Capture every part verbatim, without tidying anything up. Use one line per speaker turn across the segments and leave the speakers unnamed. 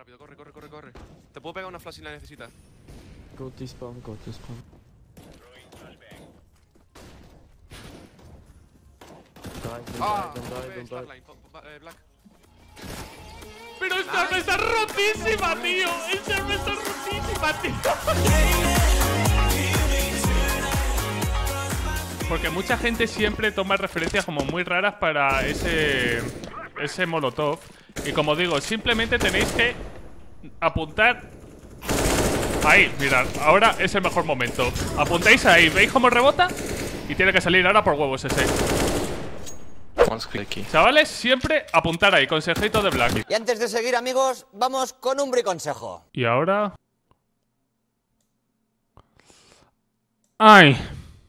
rápido, corre, corre, corre, corre. Te puedo pegar una flash si la necesitas.
Go to spawn, go to spawn. Die, don't
Ah,
die, don't die,
eh,
don't die.
Starline, po- po- eh, Black.
Pero esta arma está rotísima, tío. Esta arma está rotísima, tío. Porque mucha gente siempre toma referencias como muy raras para ese ese molotov. Y como digo, simplemente tenéis que apuntar ahí. Mirad, ahora es el mejor momento. Apuntáis ahí, ¿veis cómo rebota? Y tiene que salir ahora por huevos ese. Chavales, siempre apuntar ahí, consejito de Black.
Y antes de seguir, amigos, vamos con un briconsejo.
Y ahora... ¡Ay!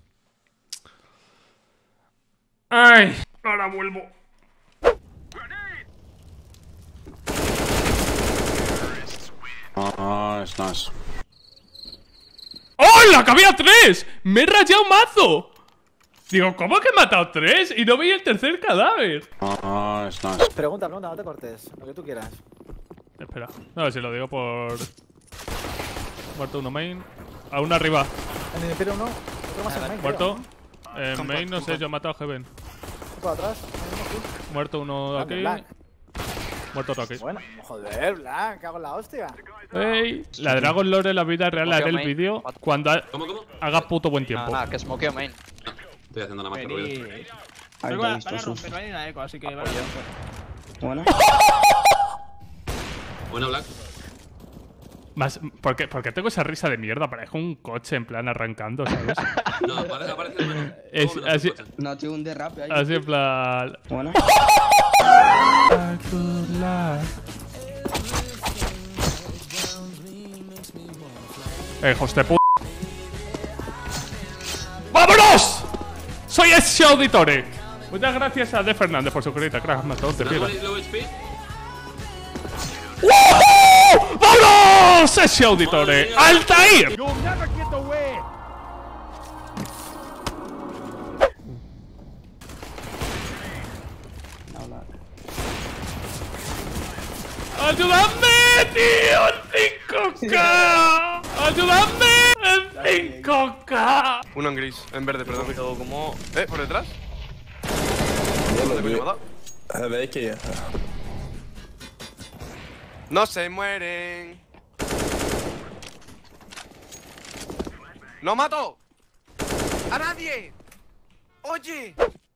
¡Ay! Ahora vuelvo.
Oh, it's nice.
¡Hola! ¡Que había tres! ¡Me he rayado mazo! Digo, ¿cómo que he matado tres? Y no veía el tercer cadáver.
Oh, it's nice.
Pregunta, pregunta, no te cortes. Lo que tú quieras.
Espera. No, si lo digo por... Muerto uno main. A uno arriba.
En el Imperio uno, otro más en main.
Muerto. En main, no sé, yo he matado a Heaven.
Por atrás.
Muerto uno aquí.
Black.
Muerto otro aquí.
Bueno, joder, Black, cago en la hostia.
Ey, la Dragon Lore en la vida real haré el vídeo cuando ha-
¿Cómo, cómo?
haga puto buen tiempo.
Nada, que smokeo main.
Estoy haciendo la magia ruido.
Pero van a romper, no hay una eco, así que van a romper.
Bueno.
Bueno, Black.
Más, ¿por qué, por qué tengo esa risa de mierda? Parezco un coche en plan arrancando, ¿sabes?
No, aparece, aparece el menú.
Es
Todo menos
así,
el coche.
No, tío, un derrape ahí.
así en plan...
Bueno.
Eh, hijos de puta. ¡Vámonos! Soy ese auditore. Muchas gracias a De Fernández por su carita, crack, matón, te pido.
¿Tenemos low H P?
¡Woohoo! ¡Vámonos! Ese auditore. ¡Altair! ¡Ayúdame, tío! ¡El cinco K! ¡Ayúdame! ¡El cinco K!
Uno en gris, en verde, perdón.
Pero como...
¿Eh? ¿Por detrás? ¿Dónde coño me ha dado? No se mueren. ¡No mato! ¡A nadie! ¡Oye!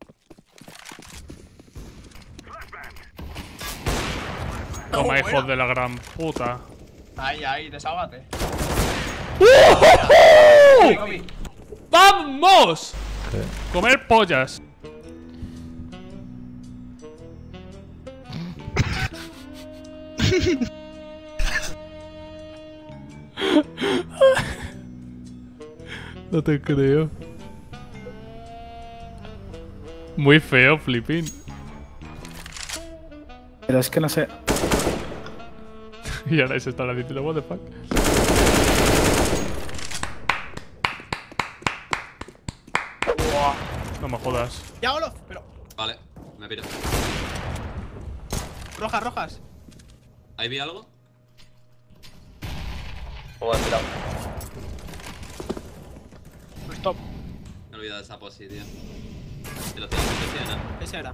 Toma, hijos de la gran puta.
Ahí, ahí, desahógate.
¡Uh! ¡Vamos! Comer pollas. No te creo. Muy feo, Flipping.
Pero es que no sé.
Y ahora se estará diciendo, what the fuck. No me jodas.
Ya, Olof, pero.
Vale, me piro.
Rojas, rojas.
¿Ahí vi algo?
Oh, han tirado.
Stop.
Me he olvidado de esa posi, tío. Te lo tengo que presionar.
Ese era.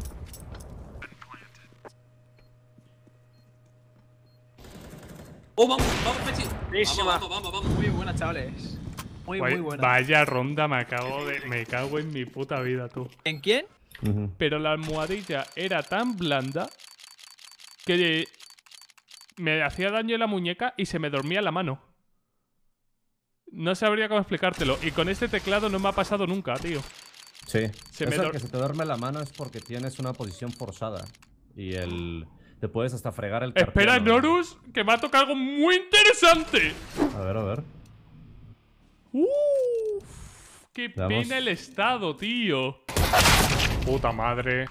¡Oh, vamos! ¡Vamos, Pechi!
Buenísima.
Vamos, vamos, vamos, vamos.
Muy buena, chavales. Muy,
Guay-
muy buena.
Vaya ronda, me cago, de, me cago en mi puta vida, tú.
¿En quién?
Pero la almohadilla era tan blanda que me hacía daño en la muñeca y se me dormía la mano. No sabría cómo explicártelo. Y con este teclado no me ha pasado nunca, tío.
Sí.
Se
Eso
me
de
dor-
que se te duerme la mano es porque tienes una posición forzada. Y el... Te puedes hasta fregar el
Espera,
carpiano.
Norus, que me ha tocado algo muy interesante.
A ver, a ver.
Uff, qué
Vamos.
pena el estado, tío. Puta madre.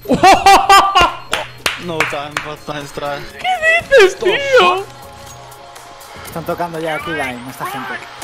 No time, but nice try.
¿Qué dices, tío?
Están tocando ya aquí line, esta gente.